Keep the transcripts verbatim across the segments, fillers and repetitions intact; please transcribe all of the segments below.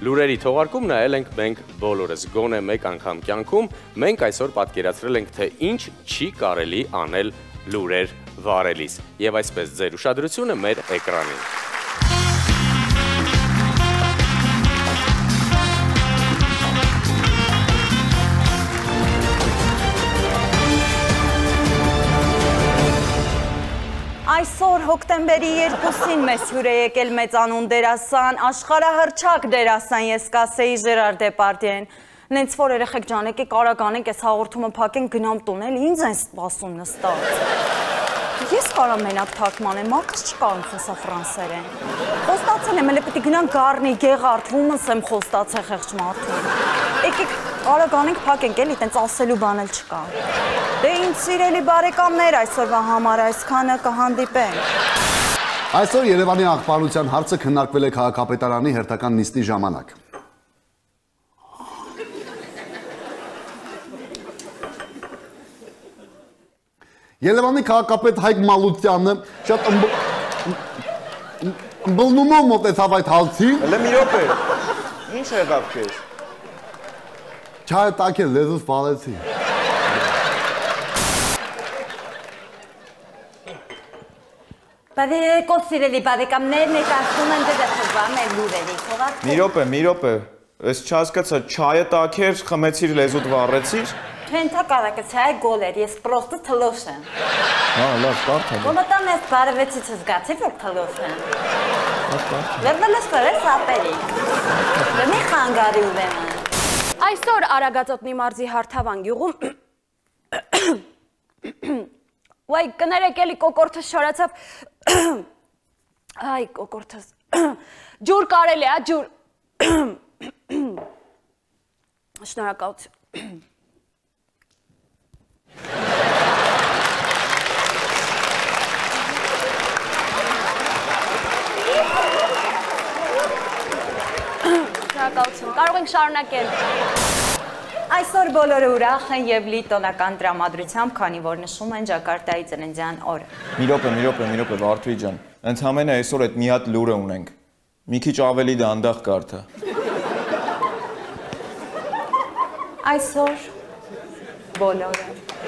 Լուրերի թողարկում նայել ենք մենք բոլորս, գոնե մեկ անգամ կյանքում, մենք այսօր պատկերացրել ենք, թե ինչ չի կարելի անել լուրեր վարելիս, և այսպես ձեր ուշադրությունը մեր էկրանին։ Այսօր հոկտեմբերի երկուսին մեզ հյուր է եկել մեծանուն դերասան, աշխարհահռչակ դերասան, ես կասեի Ժերար Դեպարդյեն։ Նենց որ երեխեք ջան, եկեք կարակ անենք, այս հաղորդումը փակենք, գնամ տուն, էլի ինձ են սպասում նստած։ Ես կարամ մենակ թարգմանեմ, մարդս չկարում խոսա ֆրանսերեն։ Խոստացել եմ, էլի պետք է գնամ Գառնի, Գեղարդ, Վումնս եմ խոստացել խեղճ մարդուն։ Եկեք կարակ անենք, փակենք, էլի տենց ասելու բան էլ չկա։ Դե ինձ սիրելի բարեկամներ, այսօրվա համար այսքանը կհանդիպենք։ Այսօր Երևանի աղբանության հարցը քննարկվել է քաղաքապետարանի հերթական նիստի ժամանակ։ Երևանի քաղաքապետ Հայկ Մալուտյանը շատ ըմբլնումով մոտեցավ այդ հարցին։ Հələ մի րոպե, ինչ եղավ քեզ։ Չայ տակել, լեզուս վարեցի։ Բարեկոս սիրելի բարեկամներ, ներկայացնում են դեպքվա մեր լուրերի թողարկում։ Մի րոպե, մի րոպե, ես չհասկացա, չայը տաքեր, խմեցիր, լեզուդ վառեցիր։ Չենթա կարակը չայ գոլեր, ես պրոստը թլոշ եմ։ Հա, լավ, կարդ եմ։ Գոմտան ես բարևեցից զգացի, որ թլոշ եմ։ Լևնել ես պրես ապերի։ Լեմի խանգարի ուրեմն։ Այսօր Արագածոտնի մարզի Հարթավան գյուղում Ոայ, կներեք էլի կոկորդս շարացավ, այ կոկորդս, ջուր կարել է, ա ջուր, շնորհակալություն։ Շնորհակալություն, կարող ենք շարունակել։ Այսօր բոլորը ուրախ են և լի տոնական տրամադրությամբ, քանի որ նշում են Ջակարտայի ծննդյան օրը։ Մի րոպե, մի րոպե, մի րոպե, Վարդուհի ջան, ընդհանրապես այսօր այդ մի հատ լուրը ունենք։ Մի քիչ ավելի դանդաղ կարդա։ Այսօր բոլորը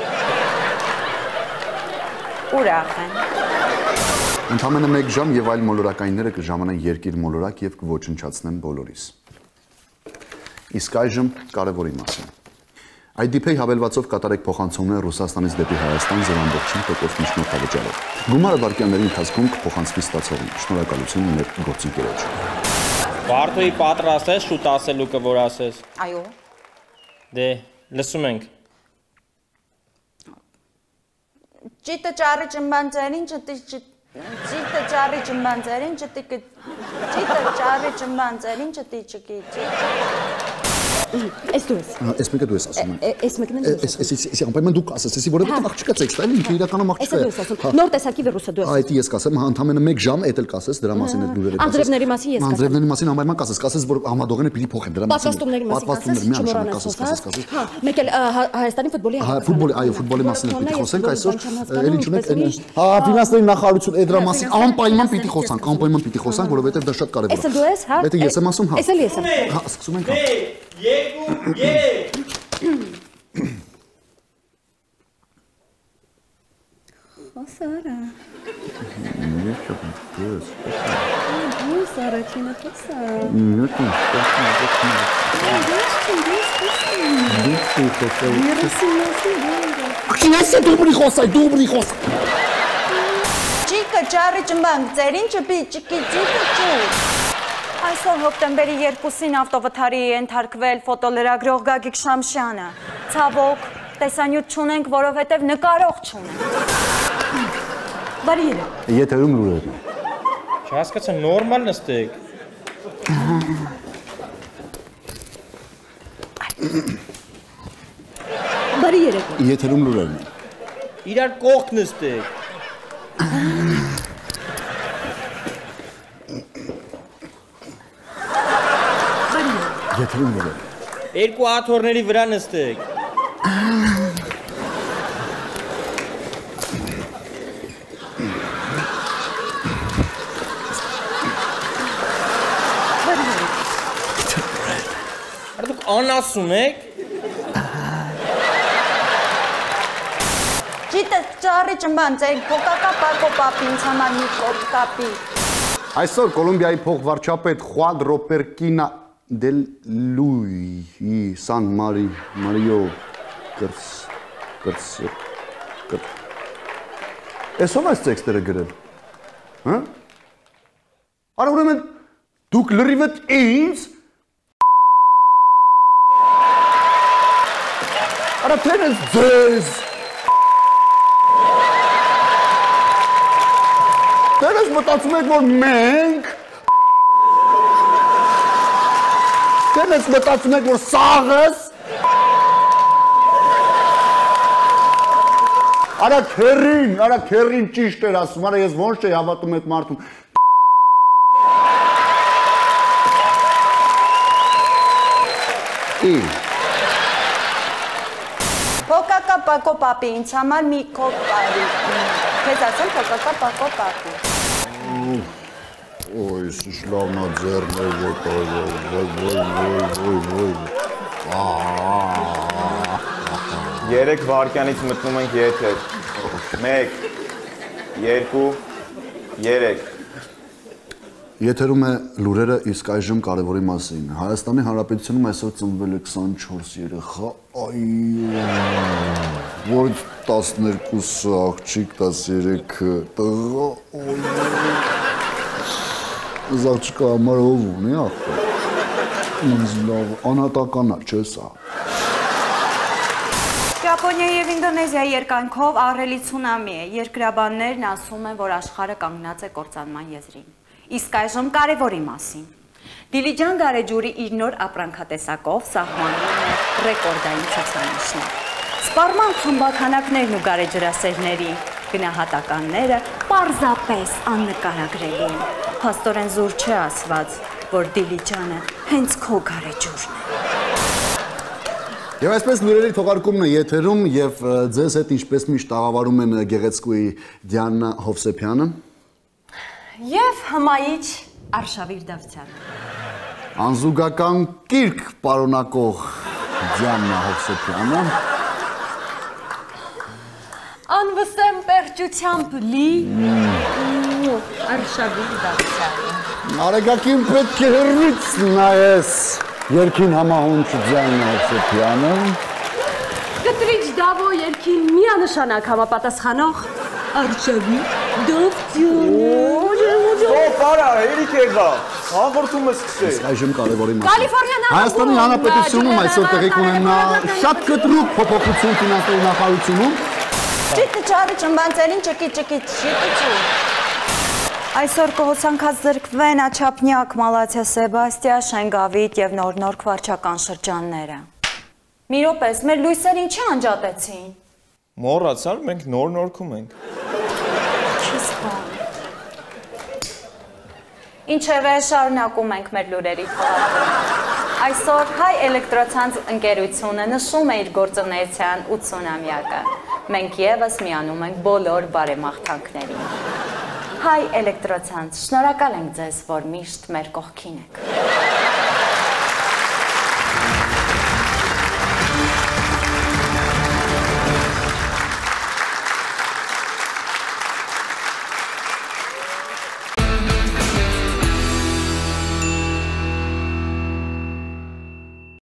ուրախ են։ Ընդամենը մեկ ժամ և այլ մոլորակայինները կժամանեն երկիր մոլորակ և կոչնչացնեն բոլորիս։ Իսկ այժմ կարևորի մասին։ Այ դի փեյ հավելվածով կատարեք փոխանցումներ Ռուսաստանից դեպի Հայաստան ձևամբողջին տոկոս միջնորդավճարով։ Գումարը վայրկյանների ընթացքում կփոխանցվի ստացողին։ Շնորհակալություն մեր գործընկերոջ։ Վարդուհի պատրաստ ես շուտ ասելու կը որ ասես։ Այո։ Դե, լսում ենք։ Ճիտը ճարի ճմբանձերին ճտի Ճիտը ճարի ճմբանձերին ճտի Ճիտը ճարի ճմբանձերին ճտի ճկի Ես դու ես։ Ես մեկը դու ես ասում եմ։ Ես մեկն եմ դու ես։ Ես անպայման դու կասես, էսի որովհետև աղջիկա տեքստը էլի ինքը իրականում աղջիկա է։ Ես դու ես ասում։ Նոր տեսակի վիրուսը դու ես։ Այդ ես կասեմ, ընդամենը մեկ ժամ էդ էլ կասես, դրա մասին էլ լուրերը կասես։ Անձրևների մասին ես կասեմ։ Անձրևների մասին անպայման կասես, կասես որ համադողները պիտի փոխեն դրա մասին։ Պատվաստումների մասին կասես, միանշանակ կասես, կասես, կասես։ Հա, մեկ էլ Հայաստանի ֆուտբոլի Հա, ֆուտբոլի, այո, ֆուտբոլի մասին էլ պիտի խոսենք այսօր։ Էլի չունենք։ Հա, ֆինանսների նախարարություն այդ դրա մասին անպայման պիտի խոսանք, անպայման պիտի խոսանք, որովհետև դա շատ կարևոր է։ Էս դու ես, հա։ Դա ես եմ ասում, հա։ Էս էլ ես եմ։ Հա, սկսում ենք։ երկու, երեք։ Խոսարա։ Ես չեմ դες։ Դուս առաջինը խոսա։ Նույնիսկ Քինասը դուբրի խոսա, դուբրի խոսա։ Ճիկը ճարի ճմբանք ձերին ճպի ճկի ճիկը ճուր։ Այսօր հոկտեմբերի երկուսին ավտովթարի է ենթարկվել ֆոտոլրագրող Գագիկ Շամշյանը։ Ցավոք, տեսանյութ չունենք, որովհետև նկարող չունենք։ Բարի երեկ։ Եթերում լուրեր։ Չհասկացա, նորմալ նստեք։ Բարի երեկ։ Եթերում լուրերն են։ Իրար կողք նստեք։ Եթերում լուրեր։ Երկու աթոռների վրա նստեք։ անասուն եք։ Ջիտը ճարի ճմբան ձեր կոկակա պակո պապի ինձ համար մի կոպ կապի։ Այսօր Կոլումբիայի փոխվարչապետ Խուան Ռոպերկինա դել Լուի Սան Մարի Մարիո կրս կրս կրս Էս ո՞վ է տեքստերը գրել։ Հա? Արա ուրեմն դուք լրիվդ ինձ Արա թերս ձեզ Դերս մտածում եք, որ մենք Դերս մտածում եք, որ սաղս Արա քերին, արա քերին ճիշտ էր ասում, արա ես ոնց չէի հավատում այդ մարդուն Ի Կոկակա պակո պապի ինձ համար մի կոպ կարի։ Քեզ ասեմ կոկակա պակո պապի։ Ոյ, շլավնա ձեռներ եկավ, ոյ, ոյ, ոյ, ոյ, Երեք վարկյանից մտնում ենք եթեր։ Մեկ, երկու, երեք։ Եթերում է լուրերը իսկ այժմ կարևորի մասին։ Հայաստանի Հանրապետությունում այսօր ծնվել է քսանչորս երեխա, այո, որից տասներկուսը աղջիկ, տասներեքը տղա, այս աղջիկը համար ով ունի աղջիկ։ Ինձ լավ, անհատական է, չէ՞ սա։ Ճապոնիայի եւ Ինդոնեզիայի երկայնքով ահռելի ցունամի է։ Երկրաբաններն ասում են, որ աշխարհը կանգնած է կործանման եզրին։ Իսկ այժմ կարևորի մասին։ Դիլիջան գարեջուրի իր նոր ապրանքատեսակով սահմանում է ռեկորդային ցուցանիշներ։ Սպառման խմբաքանակներն ու գարեջրասերների գնահատականները պարզապես աննկարագրելի են։ Փաստորեն զուր չէ ասված, որ Դիլիջանը հենց քո գարեջուրն է։ Եվ այսպես լուրերի թողարկումն է եթերում եւ ձեզ հետ ինչպես միշտ աղավարում են գեղեցկուի Դիանա Հովսեփյանը Եվ հմայիչ Արշավիր Դավթյանը։ Անզուգական կիրք պարունակող Դիանա Հովսեփյանը Անվսեմ պերճությամբ լի Արշավիր Դավթյանը։ Արեգակին պետք է հեռվից նայես երկին համահունչ Դիանա Հովսեփյանը Կտրիչ դավո երկին միանշանակ համապատասխանող Արշավիր Դավթյանը Ստոպ, արա, հերիք եղավ, հաղորդումը սկսեք։ Այժմ կարևորի մասին։ Կալիֆորնիան Հայաստանի Հանրապետությունում այսօր տեղի կունենա շատ կտրուկ փոփոխություն ֆինանսների նախարարությունում։ Ջիտը ճարի ճմբանցերին ճկի ճկի ճկի Այսօր կհոսանքած զրկվեն Աչափնյակ, Մալաթիա Սեբաստիա, Շենգավիթ եւ Նոր-Նորք վարչական շրջանները։ Մի րոպես, մեր լույսերը ինչի անջատեցին։ Մոռացար, մենք Նոր-Նորքում ենք։ Ինչևէ, շարունակում ենք մեր լուրերի թողարկումը։ Այսօր Հայ Էլեկտրոցանց ընկերությունը նշում է իր գործունեության ութսունամյակը։ Մենք եւս միանում ենք բոլոր բարեմաղթանքներին։ Հայ Էլեկտրոցանց, շնորհակալ ենք ձեզ, որ միշտ մեր կողքին եք։